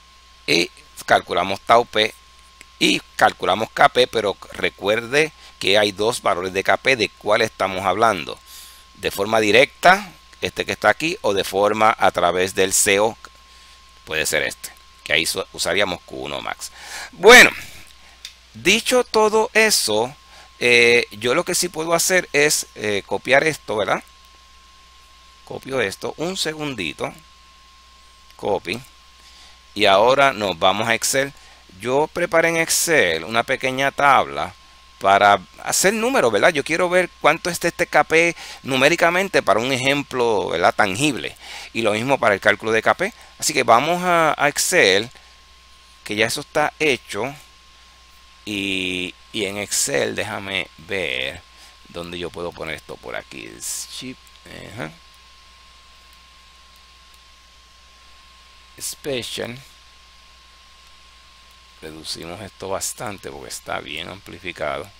Y calculamos tau p y calculamos kp, pero recuerde que hay dos valores de kp. ¿De cuál estamos hablando? De forma directa, este que está aquí, o de forma a través del CO, puede ser este, que ahí usaríamos Q1 max. Bueno, dicho todo eso, yo lo que sí puedo hacer es copiar esto, ¿verdad? Copio esto, un segundito, copy, y ahora nos vamos a Excel. Yo preparé en Excel una pequeña tabla para hacer números, ¿verdad? Yo quiero ver cuánto es este KP numéricamente para un ejemplo, ¿verdad? Tangible. Y lo mismo para el cálculo de KP. Así que vamos a Excel, que ya eso está hecho. Y en Excel, déjame ver dónde yo puedo poner esto por aquí. Special. Reducimos esto bastante porque está bien amplificado.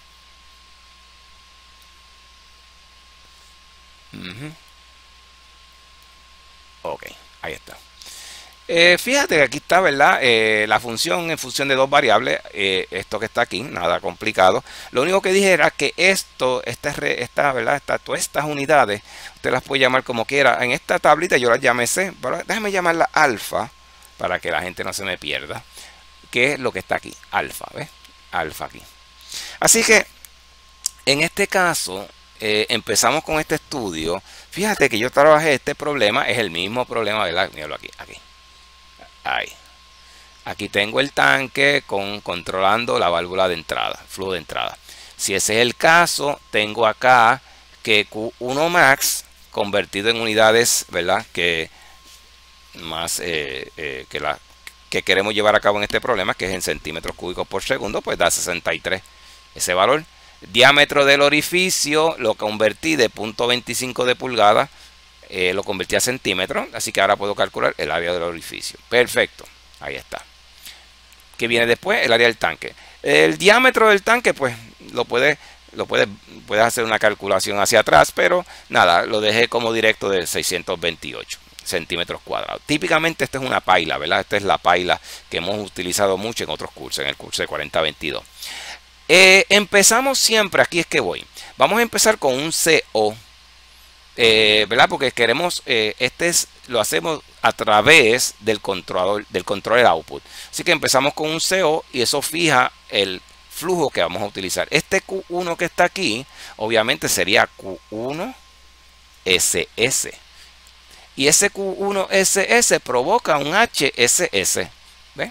Ok, ahí está. Fíjate que aquí está, ¿verdad? La función en función de dos variables. Esto que está aquí, nada complicado. Lo único que dije era que ¿verdad? Todas estas unidades, usted las puede llamar como quiera. En esta tablita yo las llamé C, pero déjame llamarla alfa para que la gente no se me pierda. Que es lo que está aquí, alfa, ¿ves? Alfa aquí. Así que en este caso, empezamos con este estudio, fíjate que yo trabajé este problema, es el mismo problema, ¿verdad? Míralo aquí, ahí. Aquí tengo el tanque controlando la válvula de entrada, flujo de entrada. Si ese es el caso, tengo acá que Q1 max convertido en unidades, ¿verdad? Que más que queremos llevar a cabo en este problema, que es en centímetros cúbicos por segundo, pues da 63 ese valor. Diámetro del orificio lo convertí de 0.25 de pulgada, lo convertí a centímetros, así que ahora puedo calcular el área del orificio. Perfecto, ahí está. ¿Qué viene después? El área del tanque. El diámetro del tanque, pues puedes hacer una calculación hacia atrás, pero nada, lo dejé como directo de 628 centímetros cuadrados. Típicamente esta es una paila, ¿verdad? Esta es la paila que hemos utilizado mucho en otros cursos, en el curso de 4022. Empezamos siempre, aquí es que voy. Vamos a empezar con un CO, ¿verdad? Porque queremos, lo hacemos a través del controller output. Así que empezamos con un CO y eso fija el flujo que vamos a utilizar. Este Q1 que está aquí, obviamente sería Q1 SS. Y ese Q1 SS provoca un HSS. ¿Ve?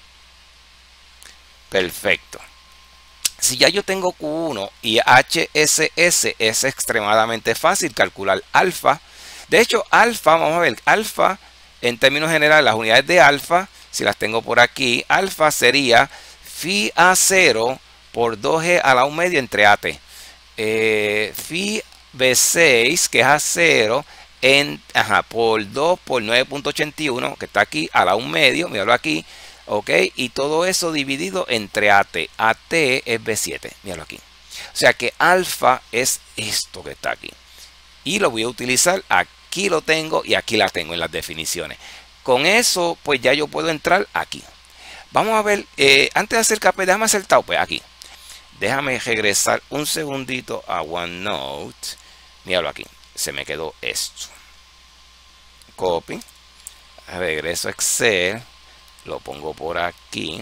Perfecto. Si ya yo tengo Q1 y HSS, es extremadamente fácil calcular alfa. De hecho, alfa, vamos a ver, alfa en términos generales, las unidades de alfa, si las tengo por aquí, alfa sería phi A0 por 2G a la 1 medio entre AT. Phi B6, que es A0, por 2 por 9.81, que está aquí a la 1 medio, míralo aquí. Ok, y todo eso dividido entre AT. AT es B7, míralo aquí. O sea que alfa es esto que está aquí. Y lo voy a utilizar, aquí lo tengo y aquí la tengo en las definiciones. Con eso, pues ya yo puedo entrar aquí. Vamos a ver, antes de hacer KP, déjame hacer tau, pues aquí. Déjame regresar un segundito a OneNote. Míralo aquí, se me quedó esto. Copy, regreso a Excel. Lo pongo por aquí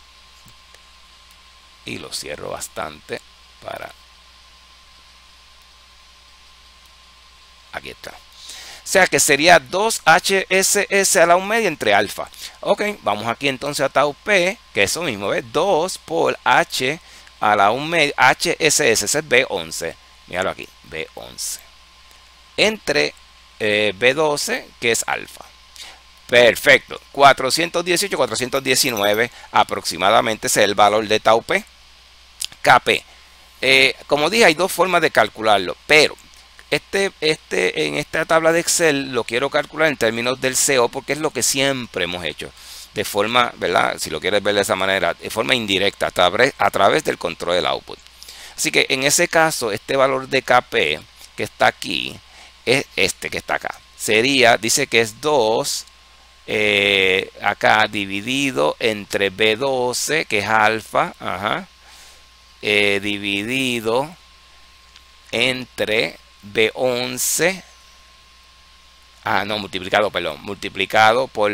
y lo cierro bastante para... Aquí está. O sea que sería 2HSS a la 1 media entre alfa. Ok, vamos aquí entonces a tau P, que es eso mismo, ¿ves? 2 por H a la 1 media, HSS, ese es B11. Míralo aquí, B11. Entre B12, que es alfa. Perfecto, 418, 419 aproximadamente es el valor de tau P. KP. Como dije, hay dos formas de calcularlo, pero en esta tabla de Excel lo quiero calcular en términos del CO porque es lo que siempre hemos hecho. De forma, ¿verdad? Si lo quieres ver de esa manera, de forma indirecta, a través del control del output. Así que en ese caso, este valor de KP que está aquí, es este que está acá. Sería, dice que es 2... acá dividido entre B12, que es alfa, dividido entre B11, multiplicado por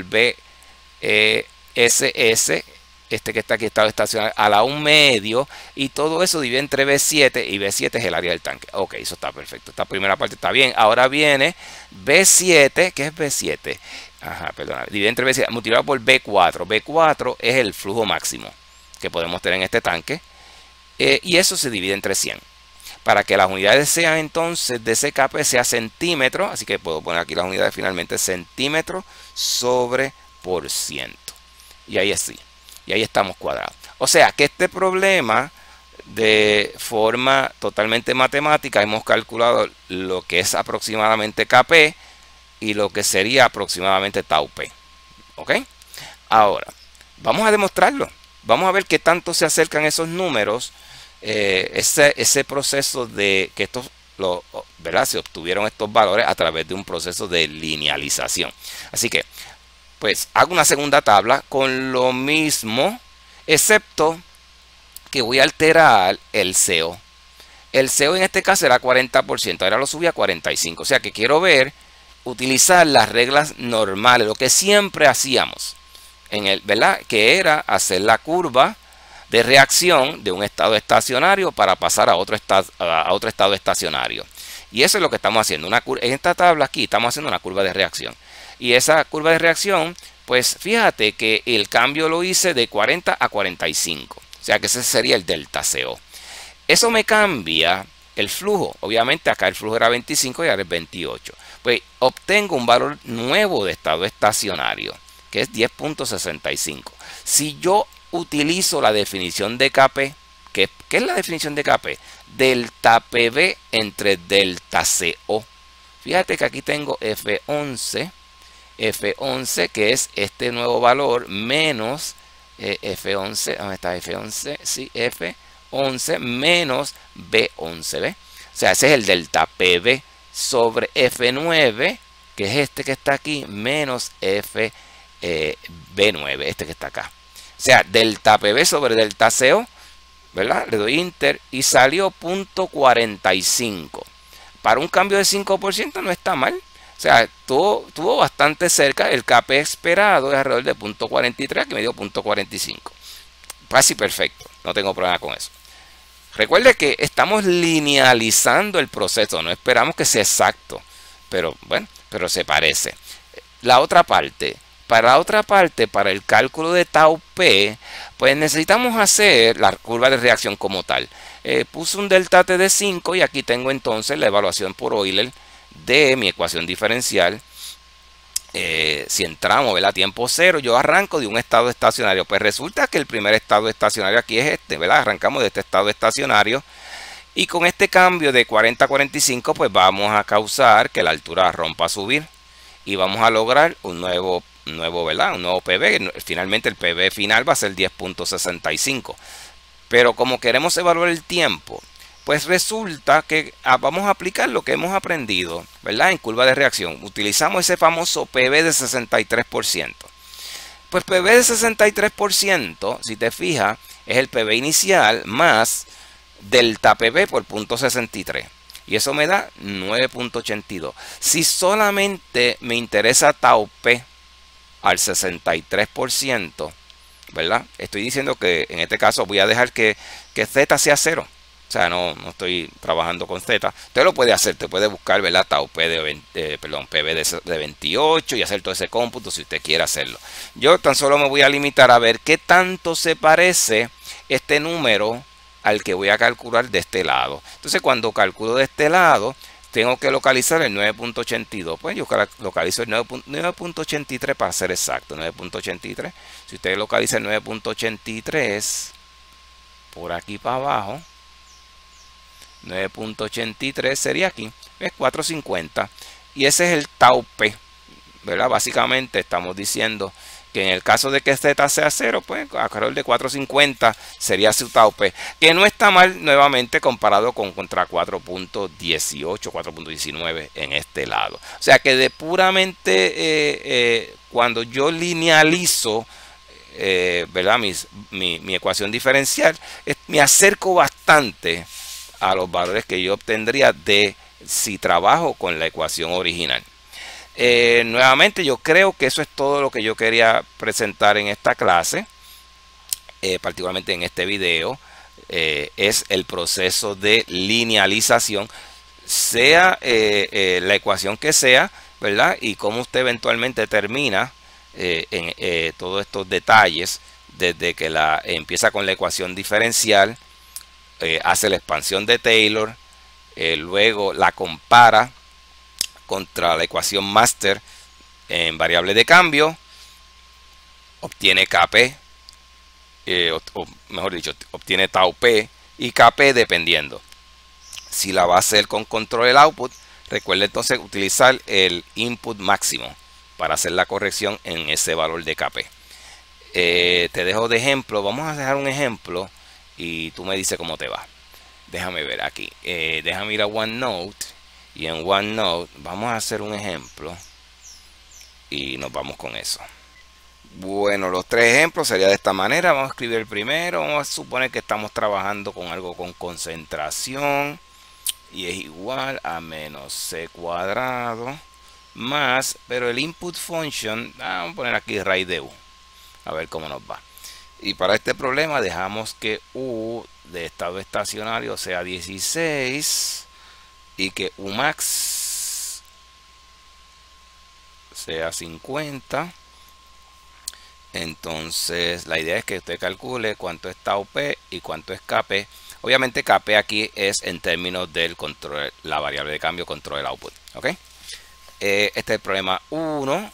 BSS, este que está aquí, estado estacionario, a la 1 medio, y todo eso divide entre B7, y B7 es el área del tanque. Ok, eso está perfecto. Esta primera parte está bien. Ahora viene B7, ¿qué es B7? Divide entre B7 multiplicado por B4. B4 es el flujo máximo que podemos tener en este tanque. Y eso se divide entre 100. Para que las unidades sean entonces de CKP sea centímetro. Así que puedo poner aquí las unidades finalmente centímetro sobre por ciento. Y ahí así. Y ahí estamos cuadrados. O sea que este problema de forma totalmente matemática hemos calculado lo que es aproximadamente KP y lo que sería aproximadamente tau P. ¿Ok? Ahora, vamos a demostrarlo. Vamos a ver qué tanto se acercan esos números. Ese proceso de que estos, ¿verdad? Se obtuvieron estos valores a través de un proceso de linealización. Así que, pues, hago una segunda tabla con lo mismo, excepto que voy a alterar el CO. El CO en este caso era 40%. Ahora lo subí a 45%. O sea que quiero utilizar las reglas normales, lo que siempre hacíamos, ¿verdad? Que era hacer la curva, de reacción de un estado estacionario para pasar a otro estado estacionario. Y eso es lo que estamos haciendo. En esta tabla aquí estamos haciendo una curva de reacción. Y esa curva de reacción, pues fíjate que el cambio lo hice de 40 a 45. O sea que ese sería el delta CO. Eso me cambia el flujo. Obviamente acá el flujo era 25 y ahora es 28. Pues obtengo un valor nuevo de estado estacionario, que es 10.65. Si yo utilizo la definición de Kp, ¿qué es la definición de Kp? Delta Pb entre delta CO. Fíjate que aquí tengo F11, que es este nuevo valor, menos F11, ¿dónde está F11? Sí, F11 menos B11, ¿ves? O sea, ese es el delta Pb sobre F9, que es este que está aquí, menos FB9, este que está acá. O sea, delta Pb sobre delta CO, ¿verdad? Le doy Enter y salió 0.45. Para un cambio de 5% no está mal. O sea, estuvo bastante cerca. El Kp esperado es alrededor de 0.43, aquí me dio 0.45. Casi perfecto, no tengo problema con eso. Recuerde que estamos linealizando el proceso, no esperamos que sea exacto, pero bueno, pero se parece. Para la otra parte, para el cálculo de tau P, pues necesitamos hacer la curva de reacción como tal. Puse un delta T de 5 y aquí tengo entonces la evaluación por Euler de mi ecuación diferencial. Si entramos a tiempo cero, yo arranco de un estado estacionario. Pues resulta que el primer estado estacionario aquí es este, ¿verdad? Arrancamos de este estado estacionario. Y con este cambio de 40 a 45, pues vamos a causar que la altura rompa a subir. Y vamos a lograr un nuevo ¿verdad? Un nuevo PB. Finalmente el PB final va a ser 10.65. Pero como queremos evaluar el tiempo, pues resulta que vamos a aplicar lo que hemos aprendido, ¿verdad? En curva de reacción. Utilizamos ese famoso PB de 63%. Pues PB de 63%, si te fijas, es el PB inicial más delta PB por 0.63. Y eso me da 9.82. Si solamente me interesa tau P al 63%, ¿verdad? Estoy diciendo que en este caso voy a dejar que Z sea 0. O sea, no estoy trabajando con Z. Usted lo puede hacer, te puede buscar, ¿verdad? Tau P PB de 28 y hacer todo ese cómputo si usted quiere hacerlo. Yo tan solo me voy a limitar a ver qué tanto se parece este número al que voy a calcular de este lado. Entonces, cuando calculo de este lado, tengo que localizar el 9.82. Pues yo localizo el 9.83 para ser exacto. 9.83. Si usted localiza el 9.83 por aquí para abajo, 9.83 sería aquí, es 450. Y ese es el tau P, ¿verdad? Básicamente estamos diciendo que en el caso de que Z sea 0, pues alrededor de 450 sería su tau P, que no está mal nuevamente comparado contra 4.18, 4.19 en este lado. O sea que de puramente cuando yo linealizo, ¿verdad? Mi ecuación diferencial, me acerco bastante a los valores que yo obtendría de si trabajo con la ecuación original. Nuevamente yo creo que eso es todo lo que yo quería presentar en esta clase, particularmente en este video. Es el proceso de linealización, sea la ecuación que sea, ¿verdad? Y cómo usted eventualmente termina en todos estos detalles, desde que empieza con la ecuación diferencial, hace la expansión de Taylor, luego la compara contra la ecuación máster en variable de cambio, obtiene Kp, o mejor dicho, obtiene tau P y Kp dependiendo. Si la va a hacer con control del output, recuerde entonces utilizar el input máximo para hacer la corrección en ese valor de Kp. Te dejo de ejemplo, vamos a dejar un ejemplo y tú me dices cómo te va. Déjame ver aquí, déjame ir a OneNote. Y en OneNote vamos a hacer un ejemplo y nos vamos con eso. Bueno, los tres ejemplos sería de esta manera. Vamos a escribir el primero. Vamos a suponer que estamos trabajando con algo con concentración y es igual a menos c cuadrado más, pero el input function, vamos a poner aquí raíz de u, a ver cómo nos va. Y para este problema dejamos que U de estado estacionario sea 16 y que Umax sea 50. Entonces la idea es que usted calcule cuánto es tau P y cuánto es Kp. Obviamente Kp aquí es en términos del control, la variable de cambio control del output. ¿Ok? Este es el problema 1.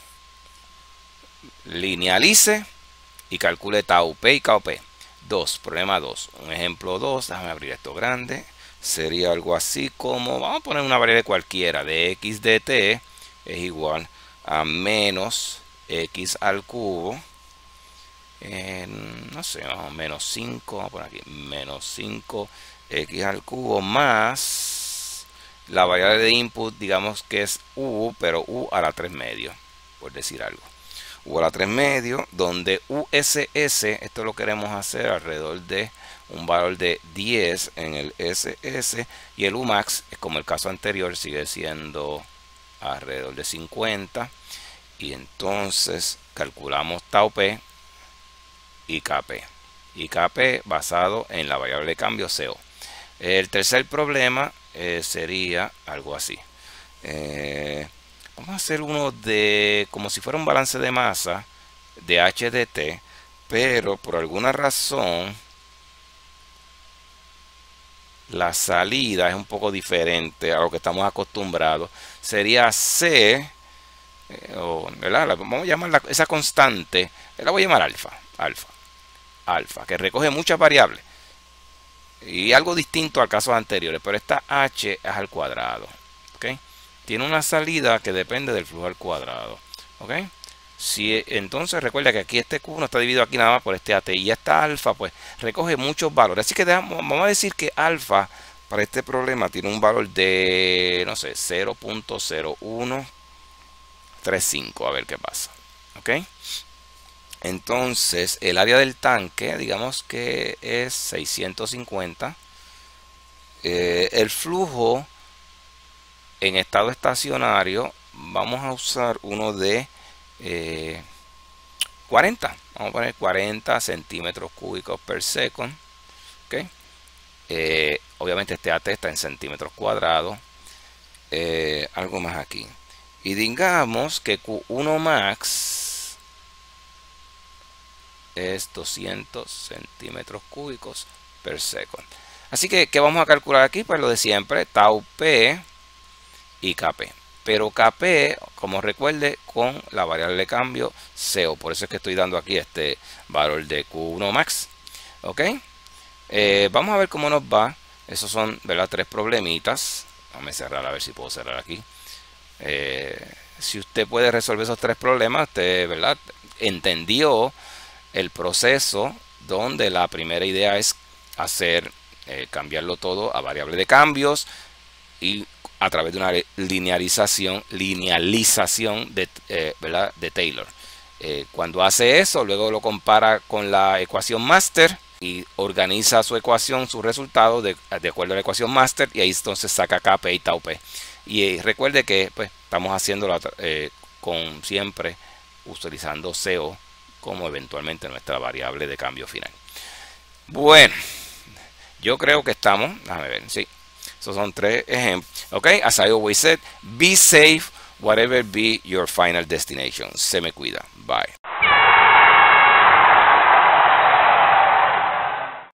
Linealice y calcule tau P y Kp. 2, problema 2. Un ejemplo 2, déjame abrir esto grande. Sería algo así como, vamos a poner una variable cualquiera de x de t es igual a menos x al cubo. No sé, menos 5, vamos a poner aquí, menos 5 x al cubo más la variable de input, digamos que es u, pero u a la 3 medio, por decir algo. U a la 3 medio, donde USS, esto lo queremos hacer alrededor de un valor de 10 en el SS, y el Umax, como el caso anterior, sigue siendo alrededor de 50. Y entonces calculamos tau P y Kp. Y Kp basado en la variable de cambio CO. El tercer problema sería algo así. Vamos a hacer uno de como si fuera un balance de masa de HDT, pero por alguna razón la salida es un poco diferente a lo que estamos acostumbrados. Sería C, ¿verdad? Vamos a llamar esa constante, la voy a llamar alfa, que recoge muchas variables. Y algo distinto al caso anteriores, pero esta h es al cuadrado. ¿Okay? Tiene una salida que depende del flujo al cuadrado. ¿Okay? Si, entonces recuerda que aquí este Q no está dividido aquí nada más por este AT. Y esta alfa pues recoge muchos valores. Así que vamos a decir que alfa para este problema tiene un valor de, no sé, 0.0135. A ver qué pasa. ¿Ok? Entonces el área del tanque, digamos que es 650. El flujo en estado estacionario, vamos a usar uno de 40. Vamos a poner 40 centímetros cúbicos per second. ¿Okay? Obviamente este AT está en centímetros cuadrados. Algo más aquí. Y digamos que Q1 max es 200 centímetros cúbicos per second. Así que, ¿qué vamos a calcular aquí? Pues lo de siempre, tau P y Kp. Pero Kp, como recuerde, con la variable de cambio CO. Por eso es que estoy dando aquí este valor de Q1 max. ¿Ok? Vamos a ver cómo nos va. Esos son, ¿verdad? 3 problemitas. Déjame cerrar, a ver si puedo cerrar aquí. Si usted puede resolver esos 3 problemas, usted, ¿verdad? Entendió el proceso donde la primera idea es hacer cambiarlo todo a variable de cambios y a través de una linealización de, ¿verdad? De Taylor. Cuando hace eso, luego lo compara con la ecuación master y organiza su ecuación, su resultado de acuerdo a la ecuación master, y ahí entonces saca Kp y tau P. Y recuerde que pues, estamos haciéndolo con siempre utilizando CO como eventualmente nuestra variable de cambio final. Bueno, yo creo que estamos, déjame ver, sí, esos son 3 ejemplos. Ok, as I always said, be safe, whatever be your final destination. Se me cuida. Bye.